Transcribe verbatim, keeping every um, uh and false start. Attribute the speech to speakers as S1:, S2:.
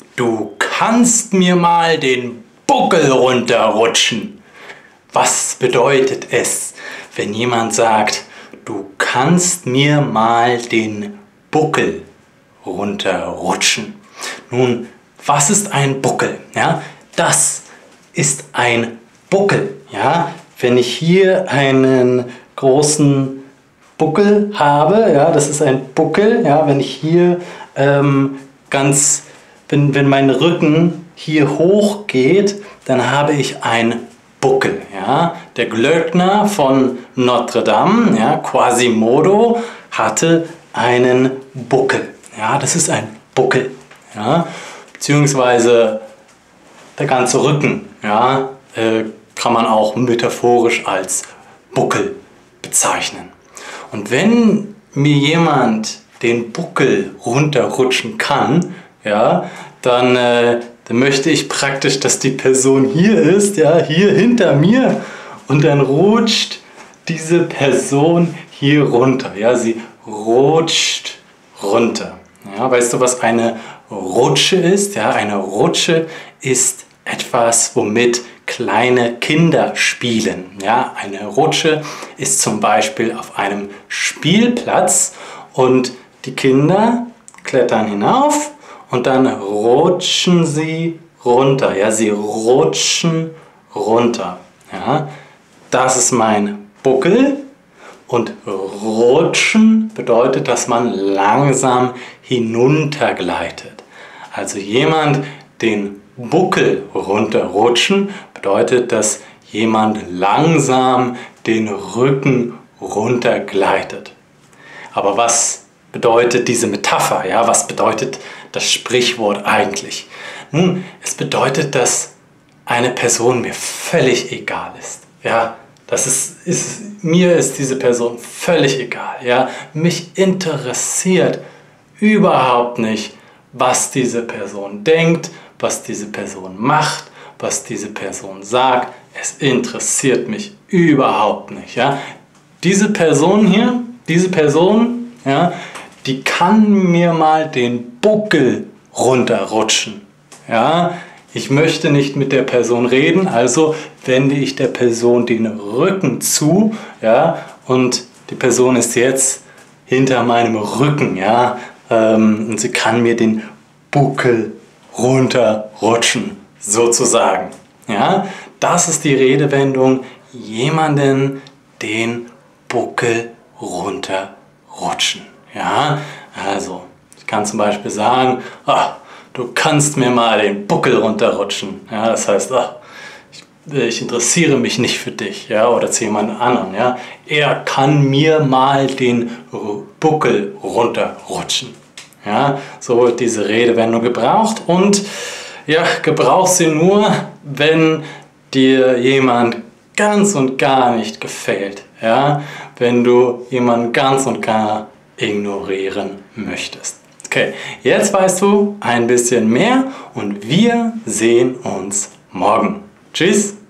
S1: du kannst mir mal den Buckel runterrutschen. Was bedeutet es, wenn jemand sagt, du kannst mir mal den Buckel runterrutschen? Nun, was ist ein Buckel? Ja, das ist ein Buckel. Ja, wenn ich hier einen großen Buckel habe, ja, das ist ein Buckel. Ja, wenn ich hier ähm, ganz, wenn, wenn mein Rücken hier hoch geht, dann habe ich einen Buckel. Ja. Der Glöckner von Notre Dame, ja, Quasimodo, hatte einen Buckel. Ja, das ist ein Buckel. Ja. Beziehungsweise der ganze Rücken, ja, äh, kann man auch metaphorisch als Buckel bezeichnen. Und wenn mir jemand den Buckel runterrutschen kann, ja, dann, äh, dann möchte ich praktisch, dass die Person hier ist, ja, hier hinter mir, und dann rutscht diese Person hier runter. Ja, sie rutscht runter. Ja, weißt du, was eine Rutsche ist? Ja, eine Rutsche ist etwas, womit kleine Kinder spielen. Ja, eine Rutsche ist zum Beispiel auf einem Spielplatz und die Kinder klettern hinauf und dann rutschen sie runter. Ja, sie rutschen runter. Ja, das ist mein Buckel. Und rutschen bedeutet, dass man langsam hinuntergleitet. Also jemand den Buckel runterrutschen bedeutet, dass jemand langsam den Rücken runtergleitet. Aber was bedeutet diese Metapher? Ja, was bedeutet das Sprichwort eigentlich? Nun, es bedeutet, dass eine Person mir völlig egal ist. Ja, das ist, ist, mir ist diese Person völlig egal. Ja, mich interessiert überhaupt nicht, was diese Person denkt, was diese Person macht, was diese Person sagt. Es interessiert mich überhaupt nicht. Ja? Diese Person hier, diese Person, ja, die kann mir mal den Buckel runterrutschen. Ja? Ich möchte nicht mit der Person reden, also wende ich der Person den Rücken zu, ja, und die Person ist jetzt hinter meinem Rücken, ja, ähm, und sie kann mir den Buckel runterrutschen, sozusagen. Ja, das ist die Redewendung, jemanden den Buckel runterrutschen. Ja, also ich kann zum Beispiel sagen, ah, du kannst mir mal den Buckel runterrutschen. Ja, das heißt, ah, ich, ich interessiere mich nicht für dich, ja, oder zu jemand anderem. Ja. Er kann mir mal den Buckel runterrutschen. Ja, so wird diese Redewendung gebraucht und ja, gebrauch sie nur, wenn dir jemand ganz und gar nicht gefällt. Ja, wenn du jemanden ganz und gar ignorieren möchtest. Okay, jetzt weißt du ein bisschen mehr und wir sehen uns morgen. Tschüss!